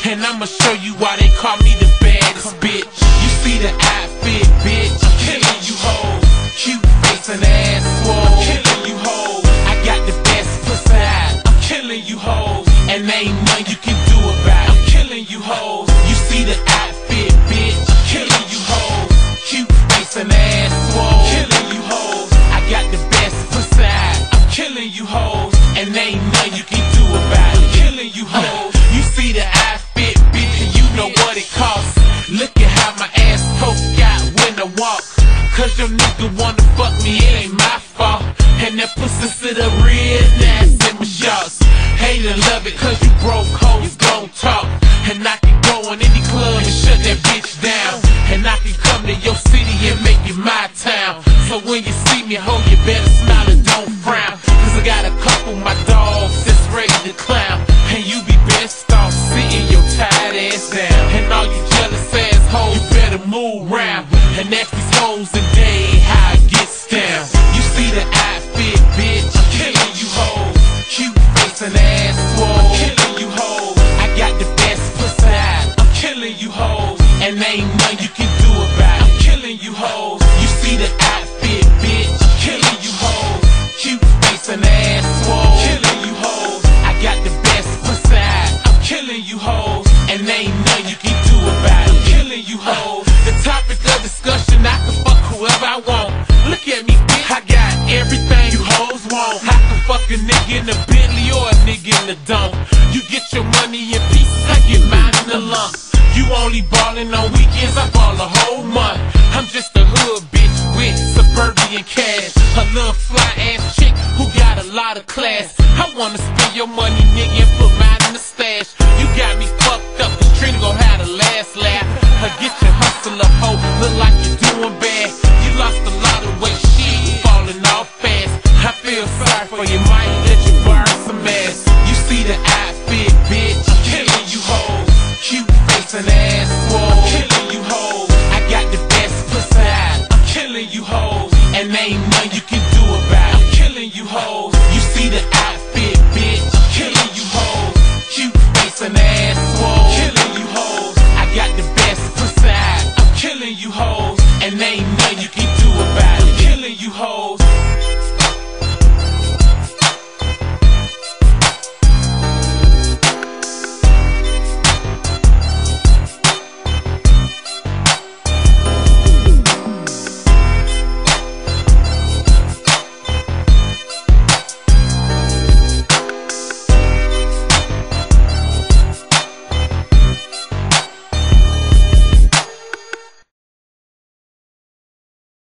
and I'ma show you why they call me the baddest bitch. You see the outfit, bitch, I'm killing you hoes. Cute face and ass swole, I'm killing you hoes. I got the best pussy out, I'm killing you hoes, and ain't nothing you can do about it. I'm killing you hoes. You see the outfit, bitch, I'm killing you hoes. Cute face and ass swole, killing you hoes. I got the best pussy out, I'm killing you hoes, and ain't nothing you can do about it. I'm killing you hoes. You see the outfit, bitch, and you know what it costs. Look at how my ass poke out when I walk. Cause your nigga wanna fuck me, it ain't my fault. And that pussy sit up real nasty in my shots. Hate and love it cause you broke hoes gon' talk. And I can go in any club and shut that bitch down. And I can come to your city and make it my town. So when you see me, ho, you better smile and don't frown. Cause I got a couple my dogs that's ready to clown. And you be best off sitting your tired ass down. And all you jealous ass hoes, you better move round. And ask these hoes and they how it gets down. You see the outfit, bitch, I'm killing you hoes. Cute face and ass swole, I'm killing you hoes. I got the best pussy out, I'm killing you hoes, and ain't nothing you can do about it. I'm killing you hoes. You see the outfit, bitch, I'm killing you hoes. Cute face and ass swole, I'm killing you hoes. I got the best pussy out, I'm killing you hoes, and ain't nothing you can do about it. I'm killing you hoes. The topic of discussion, I can fuck whoever I want. Look at me, bitch, I got everything you hoes want. I can fuck a nigga in a Bentley or a nigga in the dump. You get your money in pieces, I get mine in a lump. You only ballin' on weekends, I ball a whole month. I'm just a hood bitch with suburban cash. A little fly ass chick who got a lot of class. I wanna spend your money, nigga, and put mine